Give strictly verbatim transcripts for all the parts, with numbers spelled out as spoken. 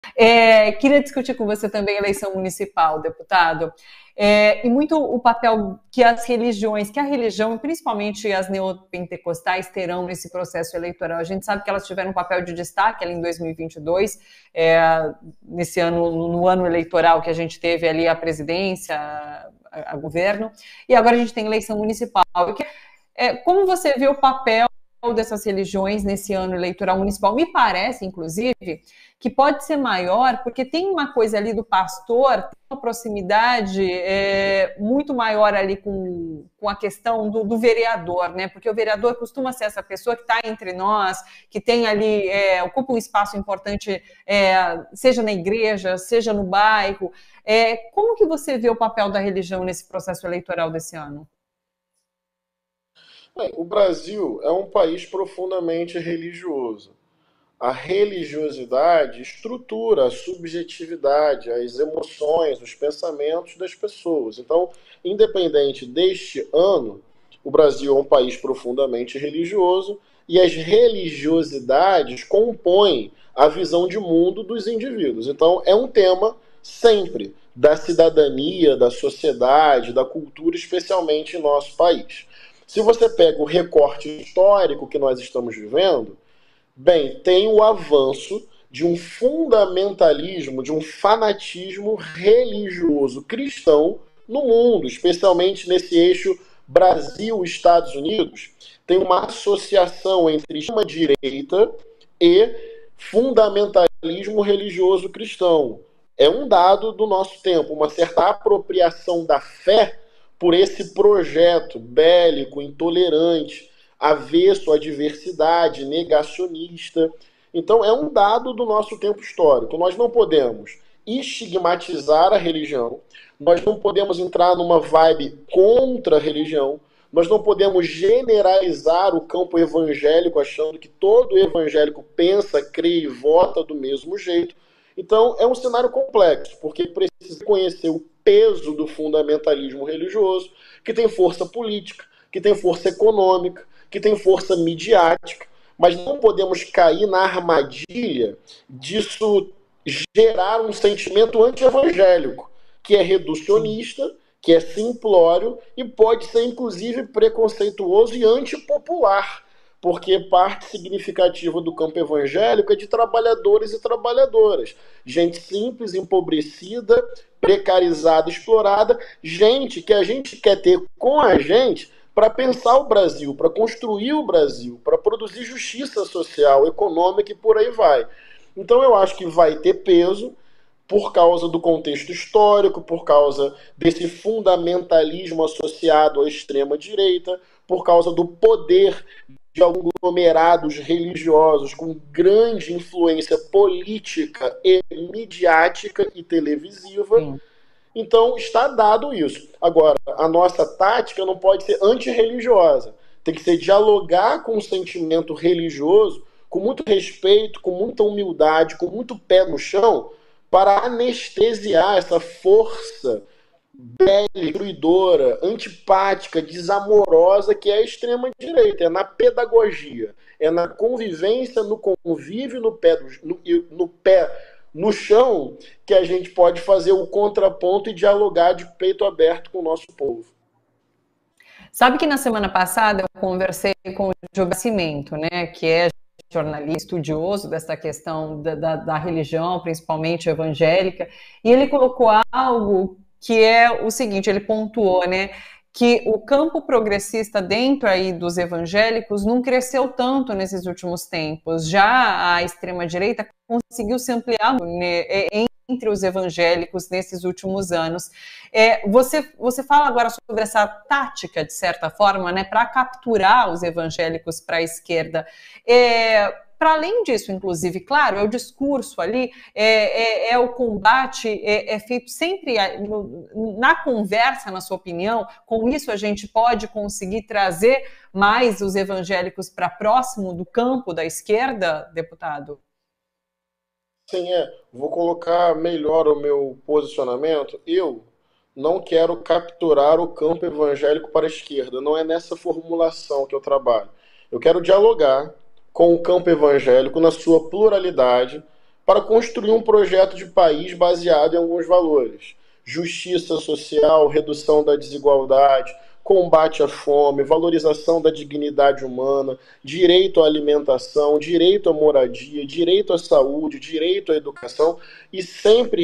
É, queria discutir com você também a eleição municipal, deputado, é, e muito o papel que as religiões, que a religião, principalmente as neopentecostais, terão nesse processo eleitoral. A gente sabe que elas tiveram um papel de destaque ali em dois mil e vinte e dois, é, nesse ano, no ano eleitoral que a gente teve ali a presidência, a, a governo, e agora a gente tem eleição municipal. É, como você vê o papel dessas religiões nesse ano eleitoral municipal? Me parece, inclusive, que pode ser maior, porque tem uma coisa ali do pastor, uma proximidade é, muito maior ali com, com a questão do, do vereador, né? Porque o vereador costuma ser essa pessoa que está entre nós, que tem ali, é, ocupa um espaço importante, é, seja na igreja, seja no bairro. É, como que você vê o papel da religião nesse processo eleitoral desse ano? Bem, o Brasil é um país profundamente religioso. A religiosidade estrutura a subjetividade, as emoções, os pensamentos das pessoas. Então, independente deste ano, o Brasil é um país profundamente religioso e as religiosidades compõem a visão de mundo dos indivíduos. Então, é um tema sempre da cidadania, da sociedade, da cultura, especialmente em nosso país. Se você pega o recorte histórico que nós estamos vivendo, bem, tem o avanço de um fundamentalismo, de um fanatismo religioso cristão no mundo, especialmente nesse eixo Brasil-Estados Unidos. Tem uma associação entre extrema-direita e fundamentalismo religioso cristão. É um dado do nosso tempo, uma certa apropriação da fé por esse projeto bélico, intolerante, avesso à diversidade, negacionista. Então, é um dado do nosso tempo histórico. Nós não podemos estigmatizar a religião, nós não podemos entrar numa vibe contra a religião, nós não podemos generalizar o campo evangélico achando que todo evangélico pensa, crê e vota do mesmo jeito. Então, é um cenário complexo, porque precisa conhecer o peso do fundamentalismo religioso, que tem força política, que tem força econômica, que tem força midiática, mas não podemos cair na armadilha disso gerar um sentimento anti-evangélico, que é reducionista, que é simplório e pode ser, inclusive, preconceituoso e antipopular, porque parte significativa do campo evangélico é de trabalhadores e trabalhadoras. Gente simples, empobrecida, precarizada, explorada, gente que a gente quer ter com a gente para pensar o Brasil, para construir o Brasil, para produzir justiça social, econômica e por aí vai. Então eu acho que vai ter peso por causa do contexto histórico, por causa desse fundamentalismo associado à extrema-direita, por causa do poder de aglomerados religiosos com grande influência política e midiática e televisiva. Sim. Então, está dado isso. Agora, a nossa tática não pode ser antirreligiosa. Tem que ser dialogar com o sentimento religioso, com muito respeito, com muita humildade, com muito pé no chão, para anestesiar essa força destruidora, antipática, desamorosa que é a extrema-direita. É na pedagogia, é na convivência, no convívio, no pé, no, no pé no chão, que a gente pode fazer o contraponto e dialogar de peito aberto com o nosso povo. Sabe que na semana passada eu conversei com o Gilberto Nascimento, né, que é jornalista, estudioso dessa questão da, da, da religião, principalmente evangélica, e ele colocou algo que é o seguinte, ele pontuou, né, que o campo progressista dentro aí dos evangélicos não cresceu tanto nesses últimos tempos. Já a extrema-direita conseguiu se ampliar, né, entre os evangélicos nesses últimos anos. É, você, você fala agora sobre essa tática, de certa forma, né, para capturar os evangélicos para a esquerda. É, para além disso, inclusive, claro, é o discurso ali, é, é, é o combate, é, é feito sempre na conversa, na sua opinião. Com isso a gente pode conseguir trazer mais os evangélicos para próximo do campo da esquerda, deputado? Sim, é. Vou colocar melhor o meu posicionamento. Eu não quero capturar o campo evangélico para a esquerda. Não é nessa formulação que eu trabalho. Eu quero dialogar com o campo evangélico na sua pluralidade para construir um projeto de país baseado em alguns valores: justiça social, redução da desigualdade, combate à fome, valorização da dignidade humana, direito à alimentação, direito à moradia, direito à saúde, direito à educação, e sempre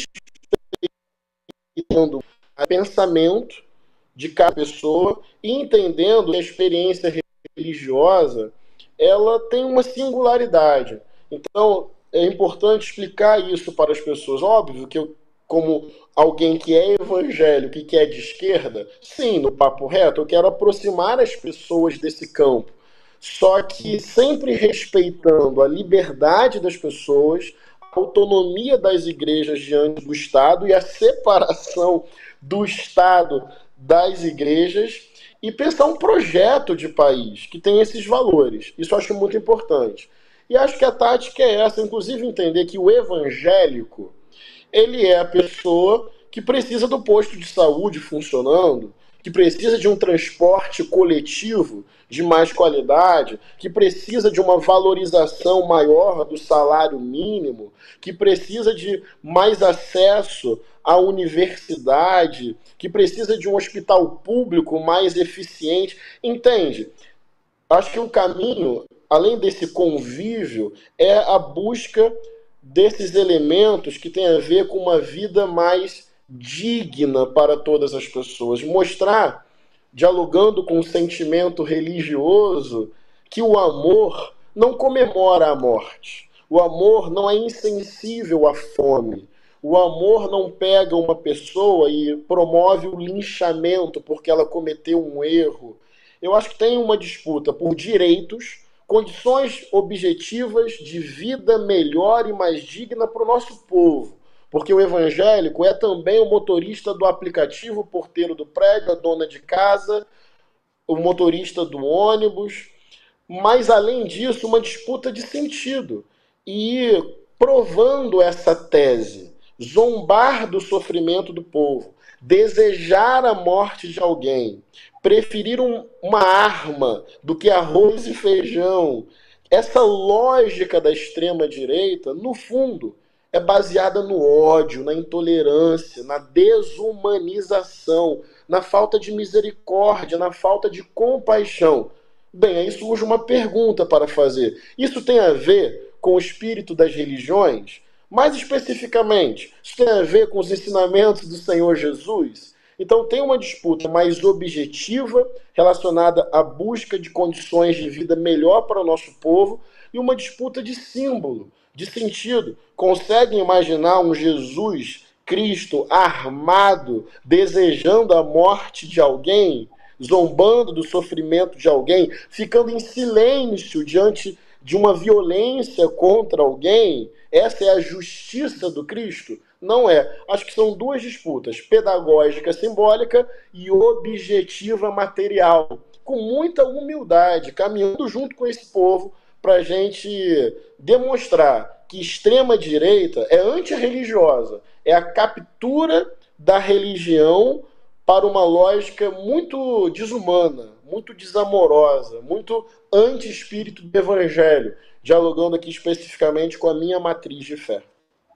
respeitando o pensamento de cada pessoa e entendendo que a experiência religiosa ela tem uma singularidade. Então, é importante explicar isso para as pessoas. Óbvio que eu, como alguém que é evangélico e que é de esquerda, sim, no papo reto, eu quero aproximar as pessoas desse campo. Só que sempre respeitando a liberdade das pessoas, a autonomia das igrejas diante do Estado e a separação do Estado das igrejas, e pensar um projeto de país que tem esses valores. Isso eu acho muito importante. E acho que a tática é essa, inclusive entender que o evangélico, ele é a pessoa que precisa do posto de saúde funcionando, que precisa de um transporte coletivo de mais qualidade, que precisa de uma valorização maior do salário mínimo, que precisa de mais acesso à universidade, que precisa de um hospital público mais eficiente. Entende? Acho que o caminho, além desse convívio, é a busca desses elementos que tem a ver com uma vida mais digna para todas as pessoas. Mostrar, dialogando com o sentimento religioso, que o amor não comemora a morte. O amor não é insensível à fome. O amor não pega uma pessoa e promove o linchamento porque ela cometeu um erro. Eu acho que tem uma disputa por direitos, condições objetivas de vida melhor e mais digna para o nosso povo. Porque o evangélico é também o motorista do aplicativo, o porteiro do prédio, a dona de casa, o motorista do ônibus. Mas, além disso, uma disputa de sentido. E provando essa tese, zombar do sofrimento do povo, desejar a morte de alguém, preferir um, uma arma do que arroz e feijão, essa lógica da extrema-direita, no fundo, é baseada no ódio, na intolerância, na desumanização, na falta de misericórdia, na falta de compaixão. Bem, aí surge uma pergunta para fazer. Isso tem a ver com o espírito das religiões? Mais especificamente, isso tem a ver com os ensinamentos do Senhor Jesus? Então tem uma disputa mais objetiva relacionada à busca de condições de vida melhor para o nosso povo e uma disputa de símbolo, de sentido. Conseguem imaginar um Jesus Cristo armado, desejando a morte de alguém, zombando do sofrimento de alguém, ficando em silêncio diante de uma violência contra alguém? Essa é a justiça do Cristo? Não é. Acho que são duas disputas, pedagógica simbólica e objetiva material, com muita humildade, caminhando junto com esse povo para a gente demonstrar que extrema-direita é antirreligiosa, é a captura da religião para uma lógica muito desumana, muito desamorosa, muito anti-espírito do evangelho, dialogando aqui especificamente com a minha matriz de fé.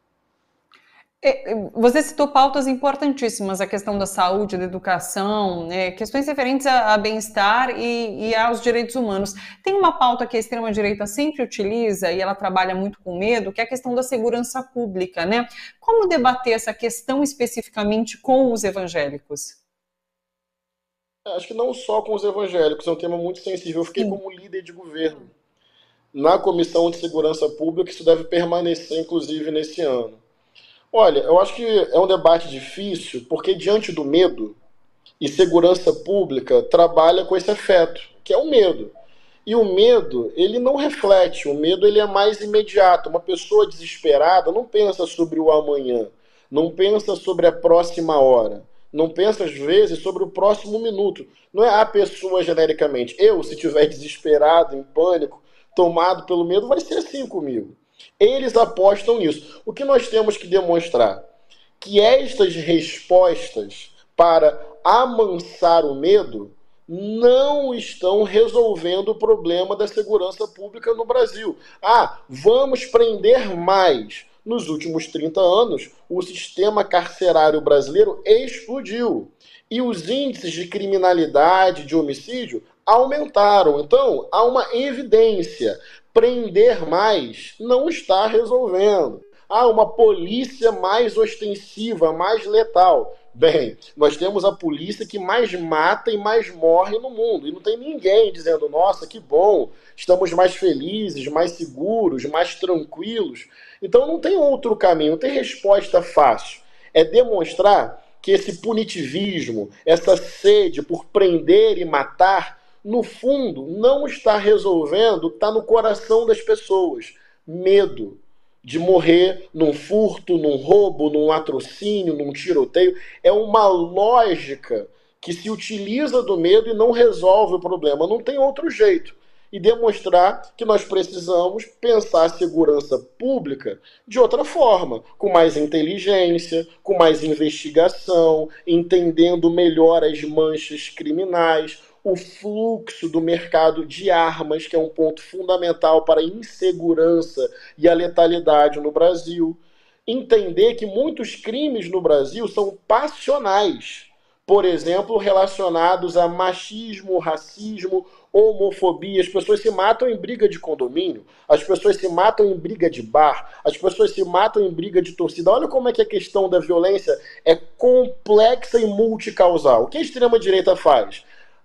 Você citou pautas importantíssimas, a questão da saúde, da educação, né, questões referentes a, a bem-estar e, e aos direitos humanos. Tem uma pauta que a extrema-direita sempre utiliza e ela trabalha muito com medo, que é a questão da segurança pública, né? Como debater essa questão especificamente com os evangélicos? Acho que não só com os evangélicos, é um tema muito sensível. Eu fiquei Sim. como líder de governo na Comissão de Segurança Pública, isso deve permanecer, inclusive, nesse ano. Olha, eu acho que é um debate difícil, porque diante do medo, e segurança pública trabalha com esse afeto, que é o medo. E o medo, ele não reflete, o medo ele é mais imediato. Uma pessoa desesperada não pensa sobre o amanhã, não pensa sobre a próxima hora, não pensa, às vezes, sobre o próximo minuto. Não é a pessoa genericamente. Eu, se estiver desesperado, em pânico, tomado pelo medo, vai ser assim comigo. Eles apostam nisso. O que nós temos que demonstrar? Que estas respostas para amansar o medo não estão resolvendo o problema da segurança pública no Brasil. Ah, vamos prender mais. Nos últimos trinta anos, o sistema carcerário brasileiro explodiu. E os índices de criminalidade, de homicídio, aumentaram. Então, há uma evidência. Prender mais não está resolvendo. Há uma polícia mais ostensiva, mais letal. Bem, nós temos a polícia que mais mata e mais morre no mundo. E não tem ninguém dizendo, nossa, que bom, estamos mais felizes, mais seguros, mais tranquilos. Então não tem outro caminho, não tem resposta fácil. É demonstrar que esse punitivismo, essa sede por prender e matar, no fundo, não está resolvendo o que está no coração das pessoas. Medo de morrer num furto, num roubo, num latrocínio, num tiroteio. É uma lógica que se utiliza do medo e não resolve o problema. Não tem outro jeito. E demonstrar que nós precisamos pensar a segurança pública de outra forma, com mais inteligência, com mais investigação, entendendo melhor as manchas criminais, o fluxo do mercado de armas, que é um ponto fundamental para a insegurança e a letalidade no Brasil. Entender que muitos crimes no Brasil são passionais, por exemplo, relacionados a machismo, racismo, homofobia. As pessoas se matam em briga de condomínio, as pessoas se matam em briga de bar, as pessoas se matam em briga de torcida. Olha como é que a questão da violência é complexa e multicausal. O que a extrema-direita faz?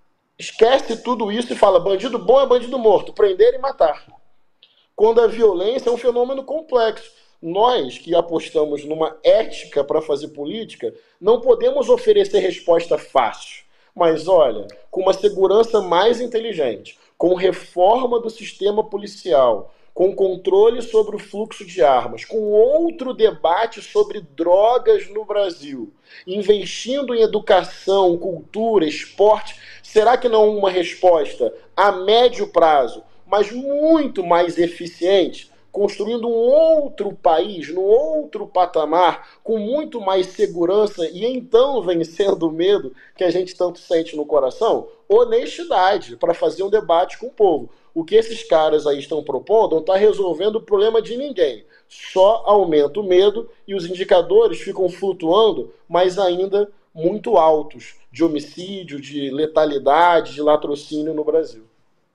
Esquece tudo isso e fala, bandido bom é bandido morto, prender e matar. Quando a violência é um fenômeno complexo. Nós que apostamos numa ética para fazer política, não podemos oferecer resposta fácil. Mas olha, com uma segurança mais inteligente, com reforma do sistema policial, com controle sobre o fluxo de armas, com outro debate sobre drogas no Brasil, investindo em educação, cultura, esporte, será que não uma resposta a médio prazo, mas muito mais eficiente, construindo um outro país, num outro patamar, com muito mais segurança e então vencendo o medo que a gente tanto sente no coração? Honestidade, para fazer um debate com o povo. O que esses caras aí estão propondo não está resolvendo o problema de ninguém. Só aumenta o medo e os indicadores ficam flutuando, mas ainda muito altos, de homicídio, de letalidade, de latrocínio no Brasil.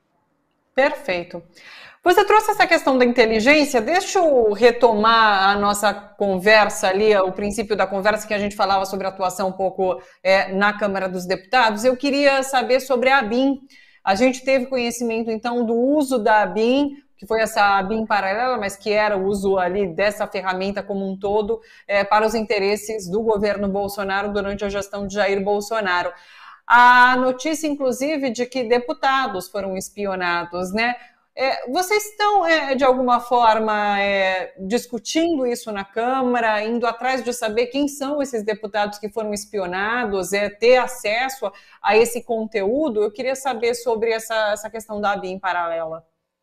Perfeito. Você trouxe essa questão da inteligência, deixa eu retomar a nossa conversa ali, o princípio da conversa que a gente falava sobre a atuação um pouco é, na Câmara dos Deputados. Eu queria saber sobre a ABIN. A gente teve conhecimento, então, do uso da ABIN, que foi essa ABIN paralela, mas que era o uso ali dessa ferramenta como um todo é, para os interesses do governo Bolsonaro durante a gestão de Jair Bolsonaro. A notícia, inclusive, de que deputados foram espionados, né? É, vocês estão, é, de alguma forma, é, discutindo isso na Câmara, indo atrás de saber quem são esses deputados que foram espionados, é, ter acesso a, a esse conteúdo? Eu queria saber sobre essa, essa questão da ABIN paralela.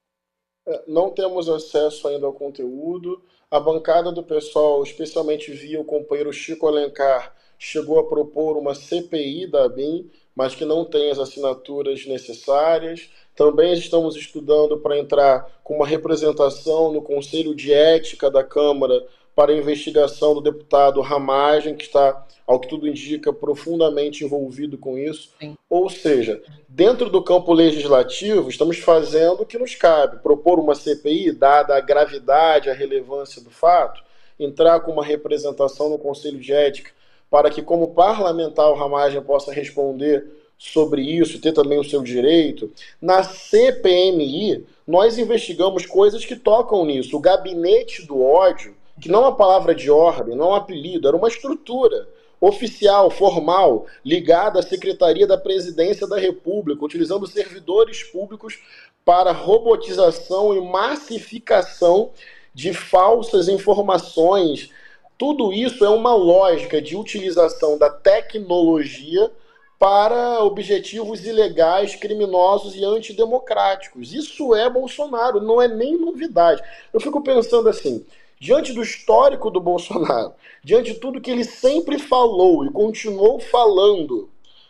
É, não temos acesso ainda ao conteúdo. A bancada do pessoal, especialmente via o companheiro Chico Alencar, chegou a propor uma C P I da ABIN, mas que não tem as assinaturas necessárias. Também estamos estudando para entrar com uma representação no Conselho de Ética da Câmara para a investigação do deputado Ramagem, que está, ao que tudo indica, profundamente envolvido com isso. Sim. Ou seja, dentro do campo legislativo, estamos fazendo o que nos cabe, propor uma C P I, dada a gravidade, a relevância do fato, entrar com uma representação no Conselho de Ética para que, como parlamentar, o Ramagem possa responder sobre isso, ter também o seu direito. Na C P M I, nós investigamos coisas que tocam nisso. O gabinete do ódio, que não é uma palavra de ordem, não é um apelido, era uma estrutura oficial, formal, ligada à Secretaria da Presidência da República, utilizando servidores públicos para robotização e massificação de falsas informações. Tudo isso é uma lógica de utilização da tecnologia para objetivos ilegais, criminosos e antidemocráticos. Isso é Bolsonaro, não é nem novidade. Eu fico pensando assim, diante do histórico do Bolsonaro, diante de tudo que ele sempre falou e continuou falando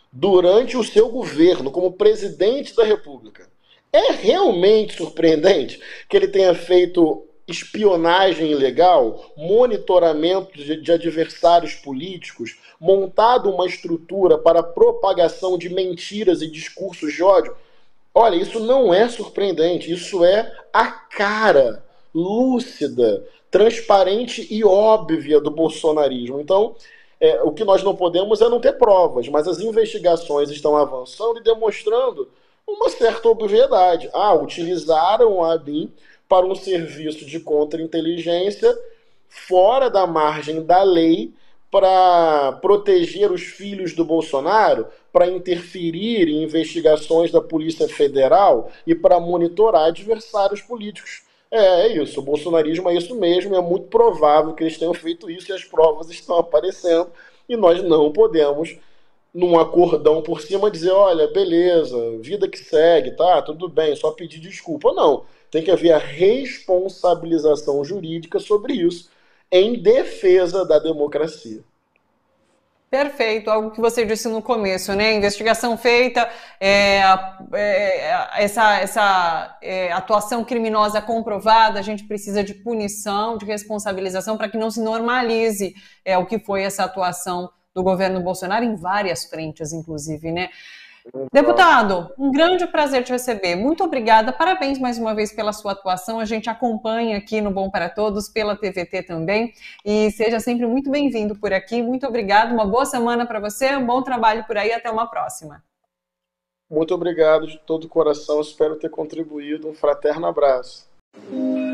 durante o seu governo como presidente da República. É realmente surpreendente que ele tenha feito espionagem ilegal, monitoramento de, de adversários políticos, montado uma estrutura para propagação de mentiras e discursos de ódio? Olha, isso não é surpreendente, isso é a cara lúcida, transparente e óbvia do bolsonarismo. Então, é, o que nós não podemos é não ter provas, mas as investigações estão avançando e demonstrando uma certa obviedade. Ah, utilizaram a ABIN para um serviço de contra-inteligência fora da margem da lei para proteger os filhos do Bolsonaro, para interferir em investigações da Polícia Federal e para monitorar adversários políticos. É, é isso, o bolsonarismo é isso mesmo, é muito provável que eles tenham feito isso e as provas estão aparecendo e nós não podemos, num acordão por cima, dizer, olha, beleza, vida que segue, tá, tudo bem, só pedir desculpa. Não, tem que haver a responsabilização jurídica sobre isso em defesa da democracia. Perfeito, algo que você disse no começo, né? Investigação feita, é, é, essa, essa é, atuação criminosa comprovada, a gente precisa de punição, de responsabilização para que não se normalize é, o que foi essa atuação do governo Bolsonaro em várias frentes, inclusive, né? Deputado, um grande prazer te receber. Muito obrigada, parabéns mais uma vez pela sua atuação. A gente acompanha aqui no Bom para Todos, pela T V T também. E seja sempre muito bem-vindo por aqui. Muito obrigado, uma boa semana para você, um bom trabalho por aí, até uma próxima. Muito obrigado de todo o coração, espero ter contribuído. Um fraterno abraço.